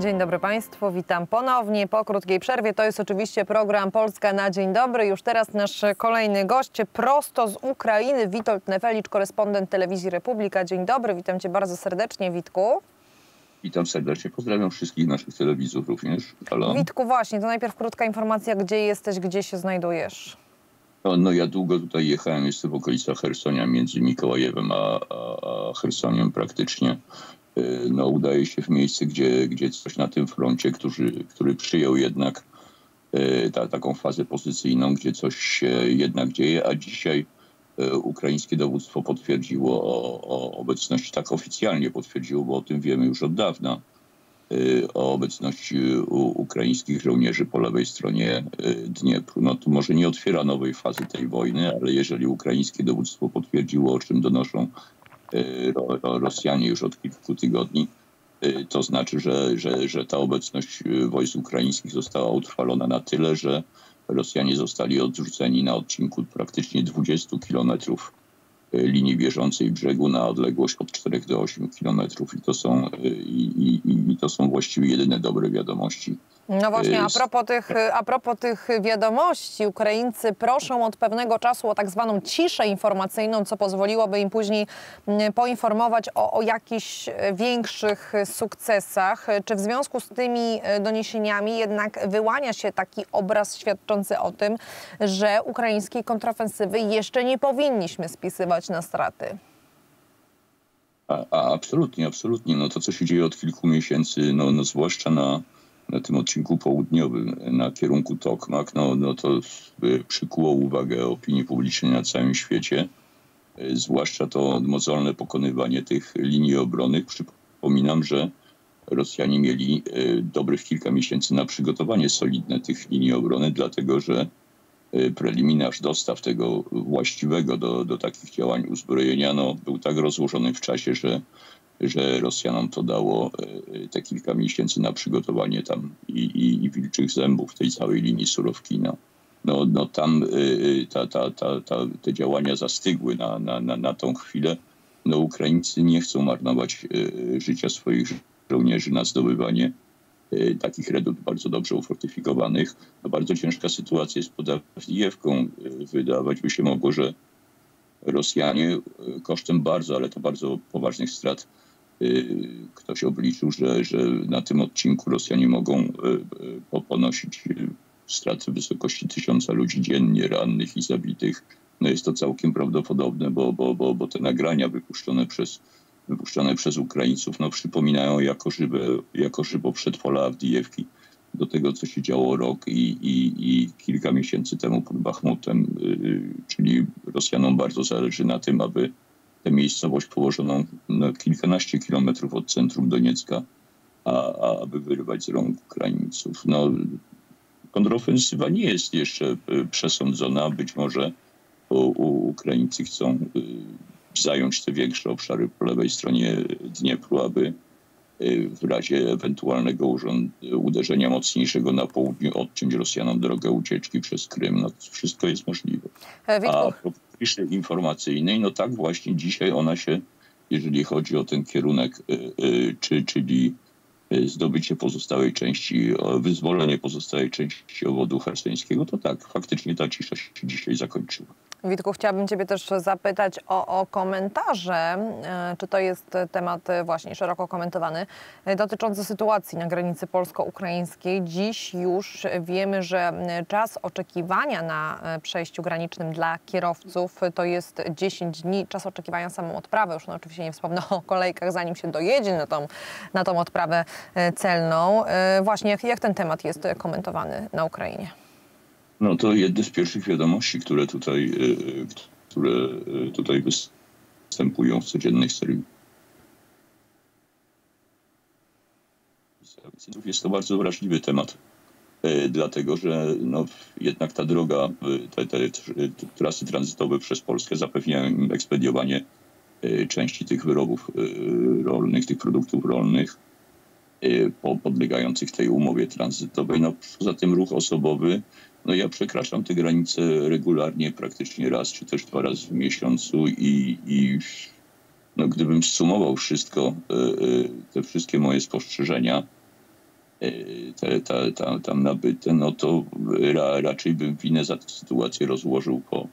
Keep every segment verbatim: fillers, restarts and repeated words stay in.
Dzień dobry Państwu, witam ponownie po krótkiej przerwie. To jest oczywiście program Polska na dzień dobry. Już teraz nasz kolejny gość prosto z Ukrainy, Witold Nefelicz, korespondent Telewizji Republika. Dzień dobry, witam Cię bardzo serdecznie, Witku. Witam serdecznie, pozdrawiam wszystkich naszych telewizów również. Halo. Witku, właśnie, to najpierw krótka informacja, gdzie jesteś, gdzie się znajdujesz? No, no ja długo tutaj jechałem, jestem w okolicach Chersonia, między Mikołajewem a, a, a Chersoniem praktycznie. No, udaje się w miejsce, gdzie, gdzie coś na tym froncie, który, który przyjął jednak ta, taką fazę pozycyjną, gdzie coś się jednak dzieje, a dzisiaj ukraińskie dowództwo potwierdziło o, o obecności, tak oficjalnie potwierdziło, bo o tym wiemy już od dawna, o obecności u, ukraińskich żołnierzy po lewej stronie Dniepru. No to może nie otwiera nowej fazy tej wojny, ale jeżeli ukraińskie dowództwo potwierdziło, o czym donoszą Rosjanie już od kilku tygodni, to znaczy, że, że, że ta obecność wojsk ukraińskich została utrwalona na tyle, że Rosjanie zostali odrzuceni na odcinku praktycznie dwudziestu kilometrów linii bieżącej brzegu na odległość od czterech do ośmiu kilometrów. I to są, i, i, i to są właściwie jedyne dobre wiadomości. No właśnie, a propos, tych, a propos tych wiadomości, Ukraińcy proszą od pewnego czasu o tak zwaną ciszę informacyjną, co pozwoliłoby im później poinformować o, o jakichś większych sukcesach. Czy w związku z tymi doniesieniami jednak wyłania się taki obraz świadczący o tym, że ukraińskiej kontrofensywy jeszcze nie powinniśmy spisywać na straty? A, a absolutnie, absolutnie. No to, co się dzieje od kilku miesięcy, no, no zwłaszcza na na tym odcinku południowym, na kierunku Tokmak, no, no to przykuło uwagę opinii publicznej na całym świecie. Zwłaszcza to mozolne pokonywanie tych linii obronnych. Przypominam, że Rosjanie mieli dobrych kilka miesięcy na przygotowanie solidne tych linii obrony, dlatego że preliminarz dostaw tego właściwego do, do takich działań uzbrojenia no, był tak rozłożony w czasie, że że Rosjanom to dało te kilka miesięcy na przygotowanie tam i, i, i wilczych zębów tej całej linii Surowki. No, no, no tam ta, ta, ta, ta, te działania zastygły na, na, na, na tą chwilę. No, Ukraińcy nie chcą marnować życia swoich żołnierzy na zdobywanie takich redut bardzo dobrze ufortyfikowanych. No, bardzo ciężka sytuacja jest pod Awdijewką. Wydawać by się mogło, że Rosjanie kosztem bardzo, ale to bardzo poważnych strat, ktoś obliczył, że, że na tym odcinku Rosjanie mogą ponosić straty w wysokości tysiąca ludzi dziennie, rannych i zabitych. No jest to całkiem prawdopodobne, bo, bo, bo, bo te nagrania wypuszczone przez, wypuszczone przez Ukraińców no, przypominają jako, żywe, jako żywo przedpola Awdijewki do tego, co się działo rok i, i, i kilka miesięcy temu pod Bachmutem. Czyli Rosjanom bardzo zależy na tym, aby tę miejscowość położoną na kilkanaście kilometrów od centrum Doniecka, a, a aby wyrwać z rąk Ukraińców. No, kontrofensywa nie jest jeszcze przesądzona. Być może u, u Ukraińcy chcą zająć te większe obszary po lewej stronie Dniepru, aby w razie ewentualnego uderzenia mocniejszego na południu odciąć Rosjanom drogę ucieczki przez Krym. No, to wszystko jest możliwe. A po ciszy informacyjnej, no tak właśnie dzisiaj ona się, jeżeli chodzi o ten kierunek, czy, czyli zdobycie pozostałej części, wyzwolenie pozostałej części obwodu chersońskiego, to tak, faktycznie ta cisza się dzisiaj zakończyła. Witku, chciałabym Ciebie też zapytać o, o komentarze, czy to jest temat właśnie szeroko komentowany, dotyczący sytuacji na granicy polsko-ukraińskiej. Dziś już wiemy, że czas oczekiwania na przejściu granicznym dla kierowców to jest dziesięć dni, czas oczekiwania samą odprawę. Już no, oczywiście nie wspomnę o kolejkach, zanim się dojedzie na tą, na tą odprawę celną. Właśnie jak, jak ten temat jest komentowany na Ukrainie? No to jedne z pierwszych wiadomości, które tutaj, które tutaj występują w codziennych seriach. Jest to bardzo wrażliwy temat, dlatego że no, jednak ta droga, te, te, te trasy tranzytowe przez Polskę zapewniają im ekspediowanie części tych wyrobów rolnych, tych produktów rolnych podlegających tej umowie tranzytowej. No, poza tym ruch osobowy, no ja przekraczam te granice regularnie, praktycznie raz czy też dwa razy w miesiącu i, i no, gdybym zsumował wszystko, te wszystkie moje spostrzeżenia, te, te, tam, tam nabyte, no to ra, raczej bym winę za tę sytuację rozłożył po,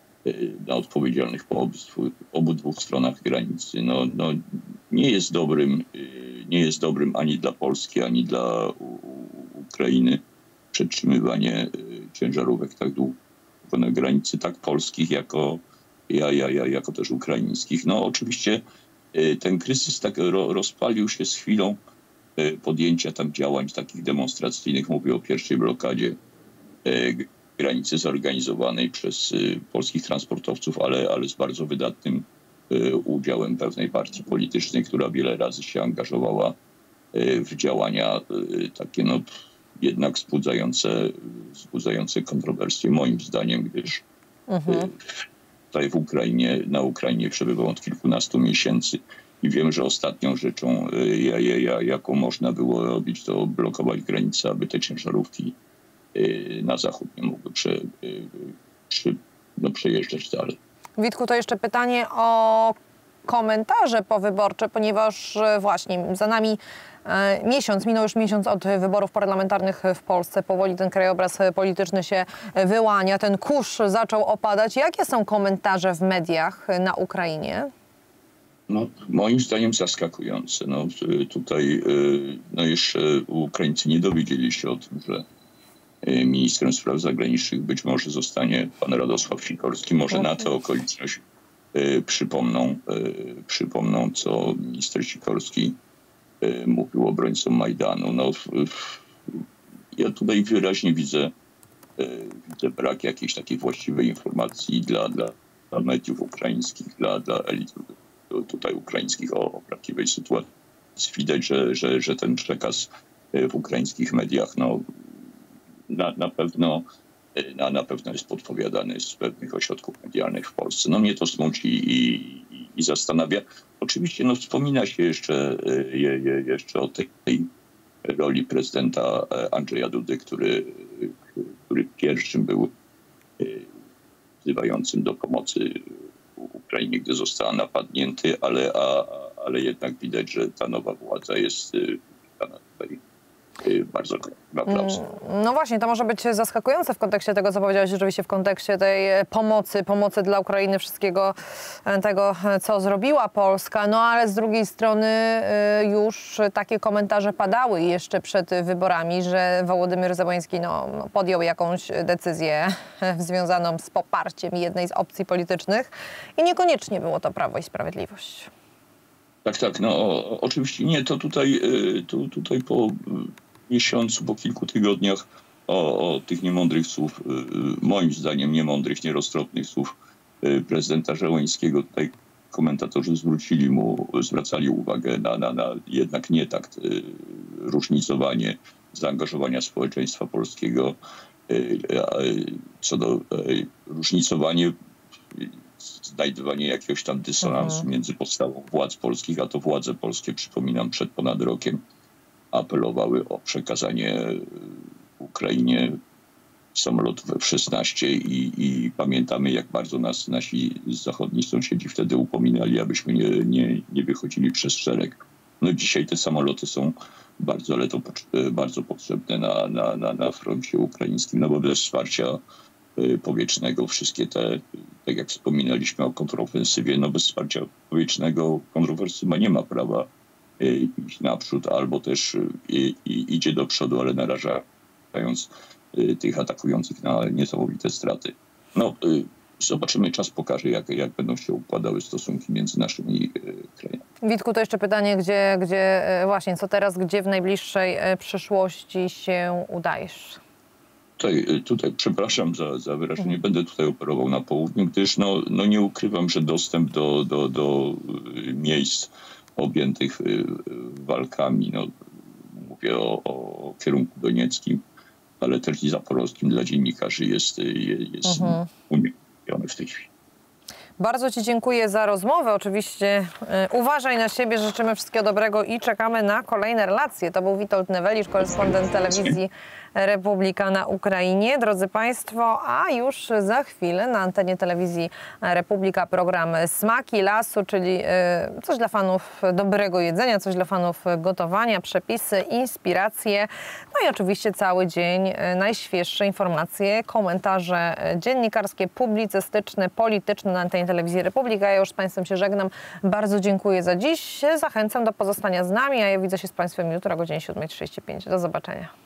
na odpowiedzialnych po obu, obu dwóch stronach granicy. No, no, nie jest dobrym, nie jest dobrym ani dla Polski, ani dla Ukrainy przetrzymywanie ciężarówek tak długo na granicy, tak polskich, jako, ja, ja, ja, jako też ukraińskich. No oczywiście ten kryzys tak ro, rozpalił się z chwilą podjęcia tam działań takich demonstracyjnych. Mówię o pierwszej blokadzie granicy zorganizowanej przez polskich transportowców, ale, ale z bardzo wydatnym udziałem pewnej partii politycznej, która wiele razy się angażowała w działania takie no, jednak wzbudzające, wzbudzające kontrowersje moim zdaniem, gdyż mhm. tutaj w Ukrainie, na Ukrainie przebywam od kilkunastu miesięcy i wiem, że ostatnią rzeczą, ja, ja, ja, jaką można było robić, to blokować granicę, aby te ciężarówki na zachód nie mogły prze, przy, no, przejeżdżać dalej. Witku, to jeszcze pytanie o komentarze powyborcze, ponieważ właśnie za nami miesiąc, minął już miesiąc od wyborów parlamentarnych w Polsce. Powoli ten krajobraz polityczny się wyłania, ten kurz zaczął opadać. Jakie są komentarze w mediach na Ukrainie? No, moim zdaniem zaskakujące. No, tutaj no jeszcze Ukraińcy nie dowiedzieli się o tym, że ministrem spraw zagranicznych być może zostanie pan Radosław Sikorski. Może okay. na tę okoliczność y, przypomną, y, przypomną, co minister Sikorski y, mówił obrońcom Majdanu. No, w, w, ja tutaj wyraźnie widzę, y, widzę brak jakiejś takiej właściwej informacji dla, dla, dla mediów ukraińskich, dla, dla elit tutaj ukraińskich o, o prawdziwej sytuacji. Widać, że, że, że ten przekaz w ukraińskich mediach no, Na, na, pewno, na, na pewno jest podpowiadany z pewnych ośrodków medialnych w Polsce. No mnie to smuci i, i, i zastanawia. Oczywiście no, wspomina się jeszcze, je, je, jeszcze o tej, tej roli prezydenta Andrzeja Dudy, który, który pierwszym był wzywającym do pomocy Ukrainie, gdy została napadnięty, ale, a, ale jednak widać, że ta nowa władza jest tutaj bardzo aplauz. No właśnie, to może być zaskakujące w kontekście tego, co powiedziałeś, rzeczywiście w kontekście tej pomocy, pomocy dla Ukrainy, wszystkiego tego, co zrobiła Polska, no ale z drugiej strony już takie komentarze padały jeszcze przed wyborami, że Wołodymyr Zełenski no, podjął jakąś decyzję związaną z poparciem jednej z opcji politycznych i niekoniecznie było to Prawo i Sprawiedliwość. Tak, tak, no o, oczywiście nie, to tutaj, to tutaj po miesiącu, po kilku tygodniach o, o tych niemądrych słów, moim zdaniem niemądrych, nieroztropnych słów prezydenta Zełenskiego, tutaj komentatorzy zwrócili mu, zwracali uwagę na, na, na jednak nietakt, różnicowanie zaangażowania społeczeństwa polskiego, co do różnicowanie, znajdywanie jakiegoś tam dysonansu mhm. między podstawą władz polskich, a to władze polskie, przypominam, przed ponad rokiem apelowały o przekazanie Ukrainie samolotów F szesnaście i, i pamiętamy, jak bardzo nas nasi zachodni sąsiedzi wtedy upominali, abyśmy nie, nie, nie wychodzili przez szereg. No dzisiaj te samoloty są bardzo, ale to bardzo potrzebne na, na, na, na froncie ukraińskim, no bo bez wsparcia powietrznego wszystkie te, tak jak wspominaliśmy o kontrofensywie, no bez wsparcia powietrznego kontrofensywa nie ma prawa iść naprzód, albo też i, i idzie do przodu, ale narażając tych atakujących na niesamowite straty. No, zobaczymy, czas pokaże, jak, jak będą się układały stosunki między naszymi krajami. Witku, to jeszcze pytanie, gdzie, gdzie właśnie, co teraz, gdzie w najbliższej przyszłości się udajesz? Tutaj, tutaj przepraszam za, za wyrażenie, nie będę tutaj operował na południu, gdyż no, no nie ukrywam, że dostęp do, do, do miejsc objętych walkami, no, mówię o, o kierunku donieckim, ale też i zaporowskim dla dziennikarzy jest, jest mhm. unikniony w tej chwili. Bardzo Ci dziękuję za rozmowę. Oczywiście y, uważaj na siebie, życzymy wszystkiego dobrego i czekamy na kolejne relacje. To był Witold Newelisz, korespondent telewizji Republika na Ukrainie. Drodzy Państwo, a już za chwilę na antenie telewizji Republika program Smaki Lasu, czyli y, coś dla fanów dobrego jedzenia, coś dla fanów gotowania, przepisy, inspiracje. No i oczywiście cały dzień y, najświeższe informacje, komentarze dziennikarskie, publicystyczne, polityczne na antenie telewizji Republika. Ja już z Państwem się żegnam. Bardzo dziękuję za dziś. Zachęcam do pozostania z nami, a ja widzę się z Państwem jutro o godzinie siódma trzydzieści pięć. Do zobaczenia.